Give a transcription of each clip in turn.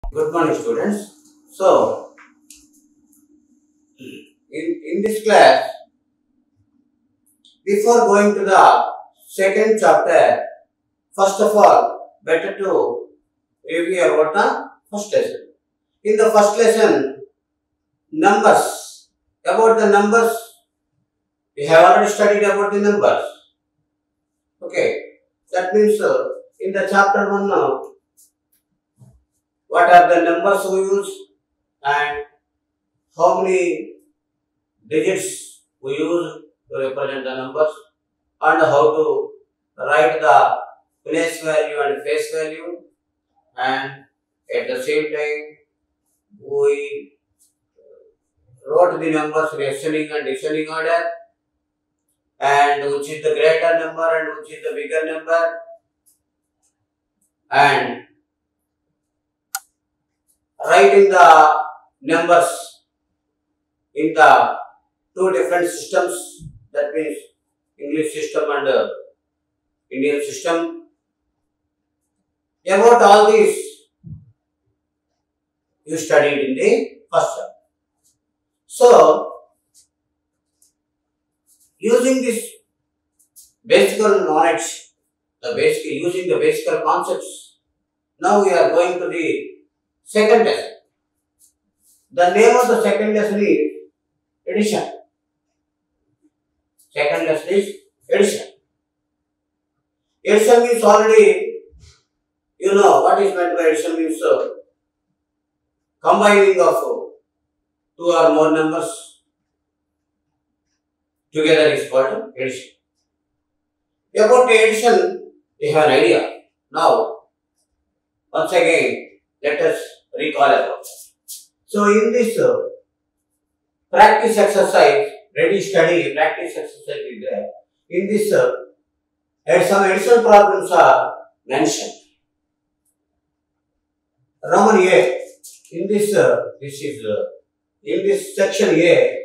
Good morning, students. So, in this class, before going to the second chapter, first of all, better to review about the first lesson. In the first lesson, numbers. About the numbers, we have already studied about the numbers. Okay, that means in the chapter 1 now, what are the numbers we use and how many digits we use to represent the numbers and how to write the place value and face value, and at the same time we wrote the numbers in ascending and descending order, and which is the greater number and which is the bigger number, and writing the numbers in the two different systems, that means English system and Indian system. About all these you studied in the first chapter. So, using this basic knowledge, using the basic concepts, now we are going to the second lesson. The name of the second lesson is addition. Second lesson is addition. Addition means already, you know what is meant by addition means combining of two or more numbers together is called addition. About the addition, we have an idea. Now, once again, let us recall about it. So, in this practice exercise, ready study, practice exercise is there. In this, some additional problems are mentioned. Roman A. In this, in this section A,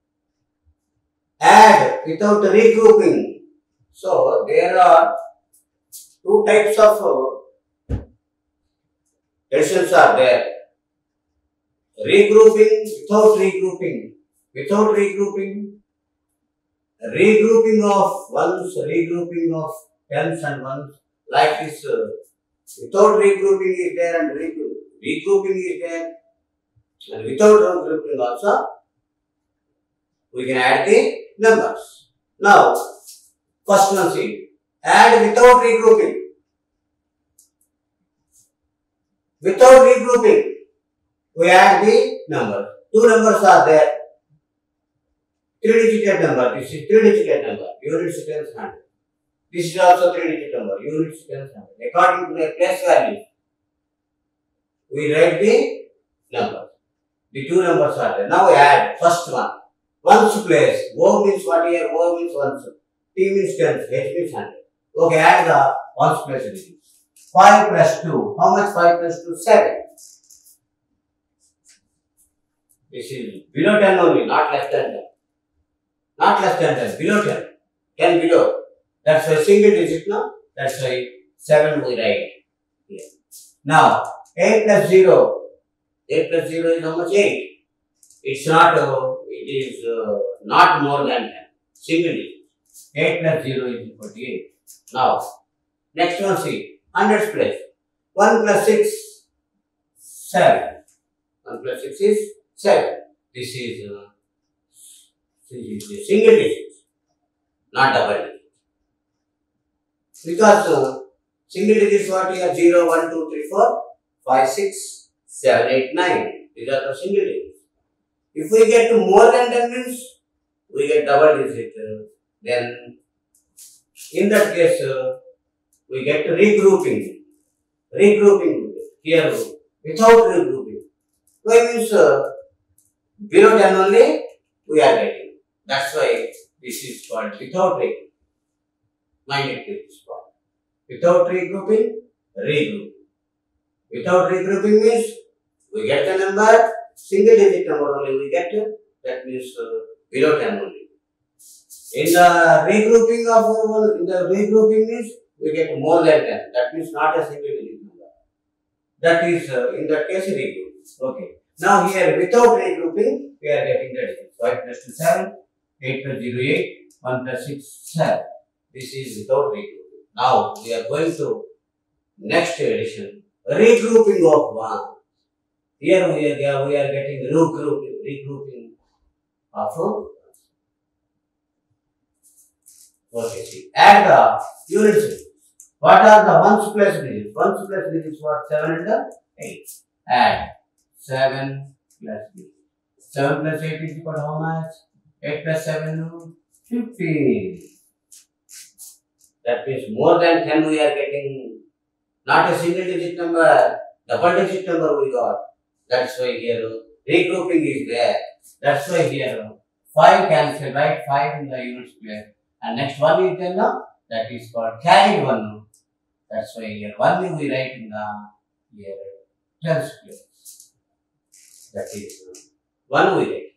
add without regrouping. So, there are two types of additions are there. Regrouping, without regrouping. Without regrouping, regrouping of ones, regrouping of tens and ones, like this. Without regrouping is there and regrouping is there, and without regrouping also we can add the numbers. Now, first one see, add without regrouping. Without regrouping, we add the number. Two numbers are there. 3-digit number. This is 3-digit number. Units, tens, hundred. This is also 3-digit number. Units, tens, hundred. According to the place value, we write the number. The two numbers are there. Now we add first one. Ones place. O means what here? O means ones. T means tens. H means hundred. Okay, add the ones place digits. 5 plus 2. How much 5 plus 2? 7. This is below 10 only, not less than 10. Not less than 10, below 10. 10 below. That's why single digit, no? That's why 7 we write here. Now, 8 plus 0. 8 plus 0 is how much? 8. It's not, it is not more than 10. Single digit. 8 plus 0 is equal to 8. Now, next one see. Hundreds place. 1 plus 6, 7. 1 plus 6 is 7. This is the single digit, not double digit. Because single digits what here? 0, 1, 2, 3, 4, 5, 6, 7, 8, 9. These are the single digits. If we get to more than 10 means, we get double digit. Then, in that case, we get regrouping. Regrouping here without regrouping. Why means below 10 only we are getting. That's why this is called without regrouping. Mind it this point. Without regrouping, regroup. Without regrouping means we get the number, single digit number only we get. That means below 10 only. In the regrouping means we get more than 10. That means not a single digit number. That is, in that case, regrouping. Okay. Now here, without regrouping, we are getting the digits. 5 plus 2, 7. 8 plus 0, 8. 1 plus 6, 7. This is without regrouping. Now, we are going to next addition. Regrouping of 1. Here we are getting regrouping of 4. Okay, see. Add the units. What are the ones plus digits? Ones plus digits what? 7 and 8. Add 7 plus 8. 7 plus 8 is equal to how much? 8 plus 7, 15. That means more than 10 we are getting. Not a single digit number, double digit number we got. That's why here regrouping is there. That's why here 5 cancel, right? 5 in the units place. And next one is there now. That is called carried one. That's why here 1 we write in the here tens place. That is 1 we write here.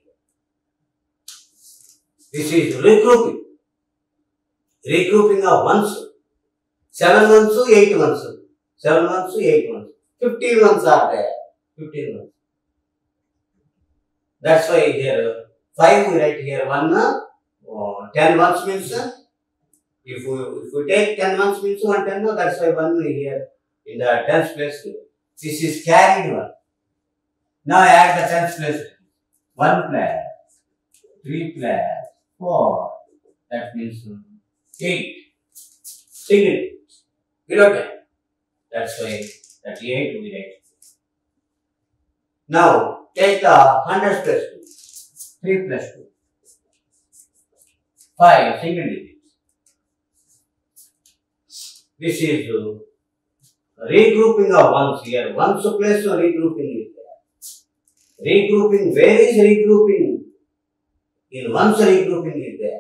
This is regrouping. Regrouping of ones. 7 ones, 8 ones. 7 ones, 8 ones. 15 ones are there. 15 ones. That's why here 5 we write here 1. 10 ones means if we take 10 ones means 1 10, no, that's why 1 here in the tens place. This is carried 1. Now add the tens place. 1 plus 3 plus 4. That means 8. Single digit. Below 10. That's why 38 we write. Now take the hundreds plus 2. 3 plus 2. 5 single digits. This is regrouping of ones here. Ones plus regrouping is there. Regrouping, where is regrouping? In ones regrouping is there.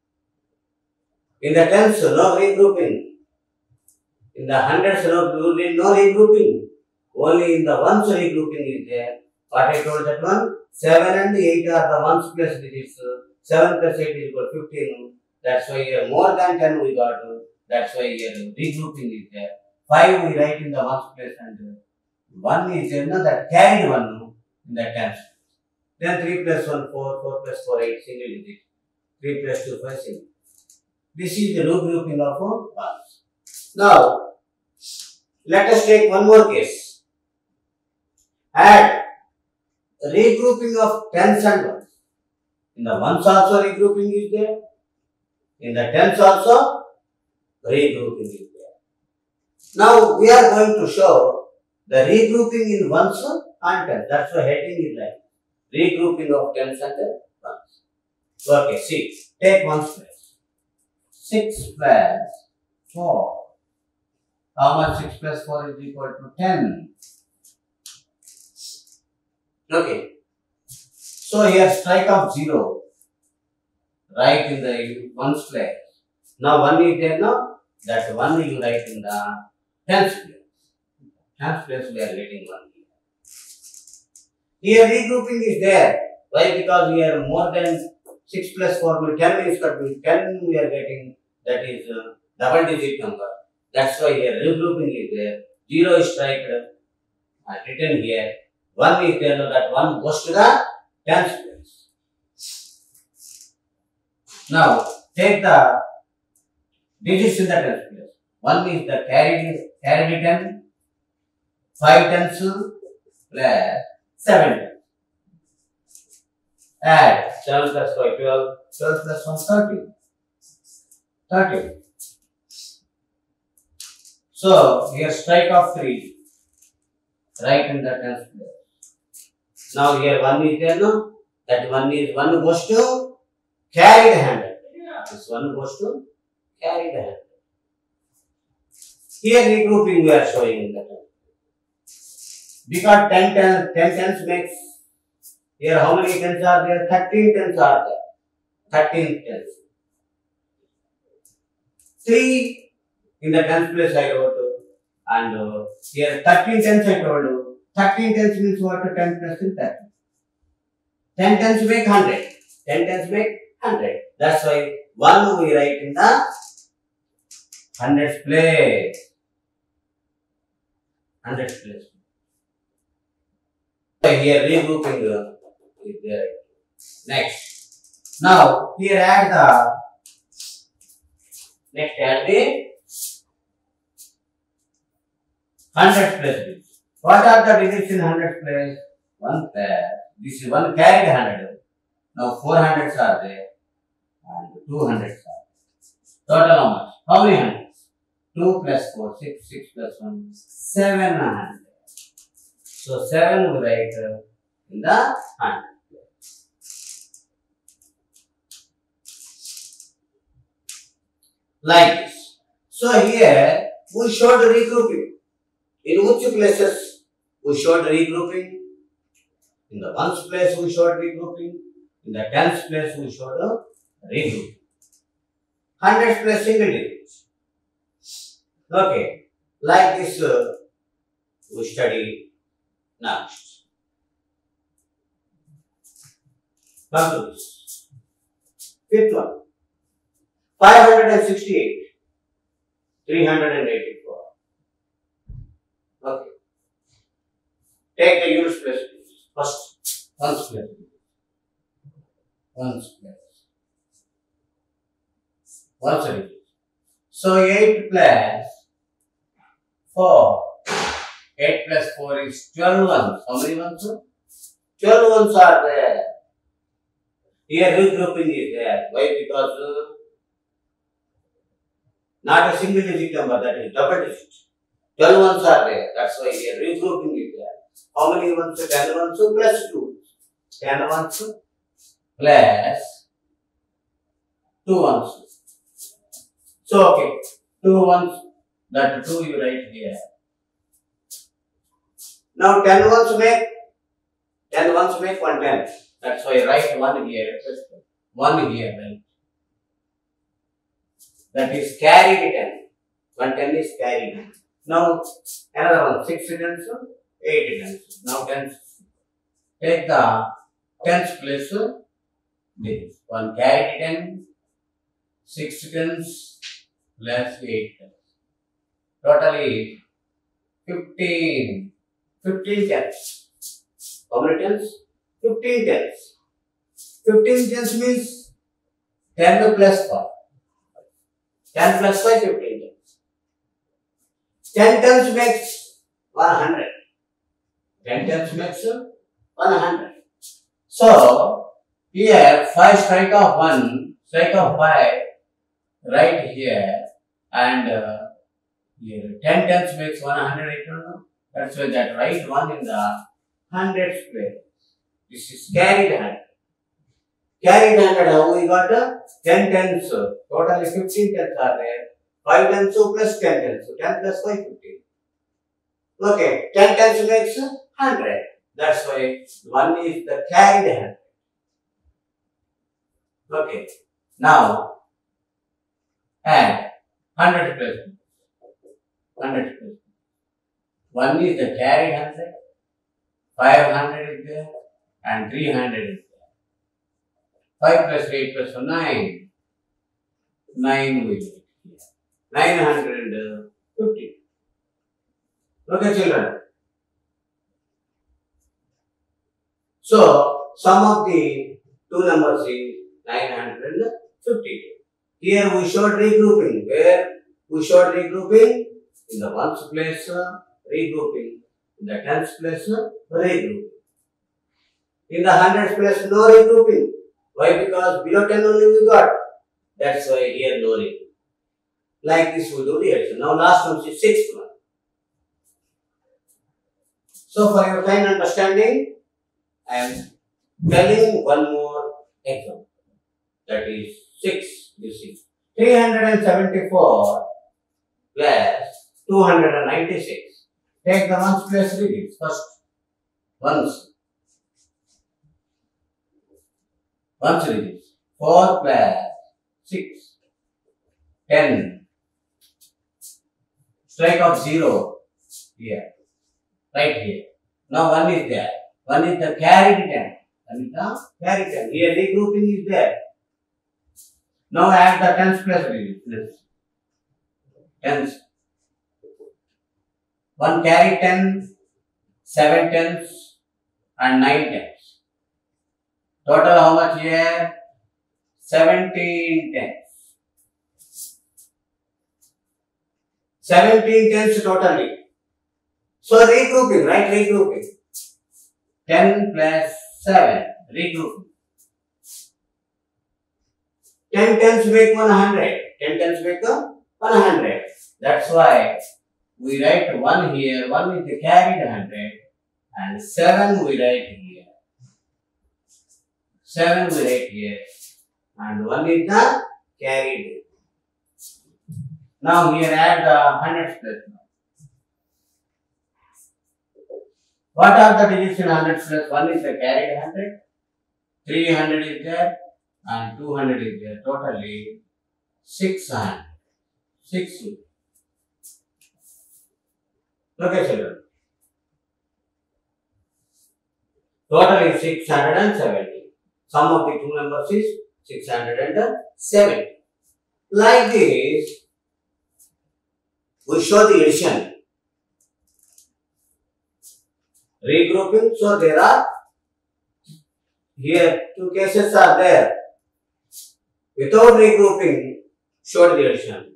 In the tens, no regrouping. In the hundreds, no regrouping. Only in the ones regrouping is there. What I told that one? 7 and 8 are the ones plus digits. 7 plus 8 is equal to 15. That's why here more than 10 we got. That's why here regrouping is there. 5 we write in the ones place and 1 is there. No, that carried 1 in the tens. Then 3 plus 1, 4. 4 plus 4, 8 single digit. 3 plus 2, 5 single. This is the regrouping of ones. Now, let us take one more case. Add regrouping of tens and ones. In the ones also regrouping is there. In the tens also regrouping is there. Now we are going to show the regrouping in ones and tens. That's why heading is like regrouping of tens and ones. Okay, see. Take ones place. 6 plus 4. How much 6 plus 4 is equal to 10? Okay. So here strike of 0 right in the ones place. Now 1 is there now. That 1 you write in the tens place. Tens place we are getting 1 here. Here regrouping is there. Why? Because we are more than 6 plus 4 will 10 is cut with 10 we are getting, that is double digit number. That's why here regrouping is there. 0 is strike written here. 1 is there, that 1 goes to the tens place. Now take the digits in the tens place. 1 is the carried 10, 5 tens plus 7 tens. Add 7 plus 5, 12, 12 plus 1, 13. 13. So here strike of 3 right in the tens place. Now here 1 is there, no? That 1 goes to carried 100. This 1 goes to carried 100. Here regrouping we are showing in the tens. Because 10 tens makes, here how many tens are there? 13 tens are there. 13 tens. 3 in the tens place I wrote, and here 13 tens I told you. 13 tens means what? 10 plus 13. 10 tens make 100. 10 tens make 100. That's why 1 we write in the hundreds place. Hundreds place. why here regrouping is there. Next. Now here add the hundreds place. What are the digits in hundreds place? 1 pair. This is 1 carried 100. Now 400s are there and 200s are there. Total how much? How many hundreds? 2 plus 4, 6, 6 plus 1, 700. So 7 we write in the 100. Like this. So here we showed regrouping. In which places we showed regrouping? In the ones place we showed regrouping. In the tens place we showed regrouping. Hundreds place single digits. Okay. Like this we study next. Come to this. Fifth one. 568. 384. Okay. Take the units place. First, ones place. Ones place. Ones place. So 8 plus 4. 8 plus 4 is 12 ones. How many ones? 12 ones are there. Here regrouping is there. Why? Because not a single digit number, that is double digit. 12 ones are there. That's why here regrouping is there. How many ones? 10 ones plus 2. 10 ones plus 2 ones. So okay, 2 ones, that 2 you write here. Now 10 ones make 110. That's why write 1 here. 1 here, right? That is carried 10. 110 is carried. Now another one, 6 tens, 8 tens. Now tens. Take the tens place. This 1 carried 10, 6 tens plus 8 tens. Total is 15. 15 tens. How many tens? 15 tens. 15 tens means 10 plus 5. 10 plus 5, 15 tens. 10 tens makes 100. 10 tens makes 100. So, here 5 strike of 1, strike of 5, right here, and here 10 tens makes 100, I don't know. That's why that write 1 in the hundreds place. This is carried 100. Carried 100, how we got 10 tens, totally 15 tens are there. 5 tens plus 10 tens, so 10 plus 5, 15. Okay, 10 tens makes 100. That's why 1 is the carried 100. Okay, now add 100 plus 100 plus 1 is the carried 100, 500 is there, and 300 is there. 5 plus 8 plus 9. 9 will be here. 950. Okay, children. So, sum of the two numbers is 950. Here we showed regrouping. Where we showed regrouping? In the ones place, regrouping. In the tens place, regrouping. In the hundreds place, no regrouping. Why? Because below 10 only we got. That's why here no regrouping. Like this we do here. So now last one is 6th one. So for your fine understanding, I am telling one more example. That is 6. You see, 374 plus 296. Take the ones place digits first. Ones digits. 4 plus 6. 10. Strike of 0 here. Right here. Now 1 is there. 1 is the carried 10. 1 is the carried 10. Here regrouping is there. Now add the tens plus digits. Tens. 1 carried 10, 7 tens, and 9 tens. Total how much here? 17 tens. 17 tens totally. So regrouping, right? Regrouping. 10 plus 7. Regrouping. 10 tens make 100. 10 tens make 100. That's why we write 1 here. 1 is the carried 100. And 7 we write here. 7 we write here. And 1 is the carried. Now here add the hundreds place. What are the digits in hundreds place? 1 is the carried 100. 300 is there. And 200 is there. Totally 600. 6. Okay, children. Total is 670. Sum of the two numbers is 670. Like this, we show the addition. Regrouping. So there are here two cases are there. Without regrouping, showed the addition.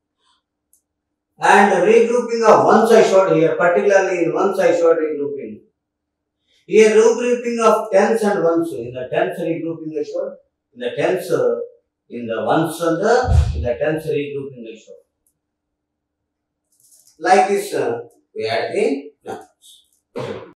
And regrouping of ones I showed here, particularly in ones I showed regrouping. Here regrouping of tens and ones. In the tens regrouping I showed. In the tens, in the ones and in the tens regrouping I showed. Like this, we add the numbers.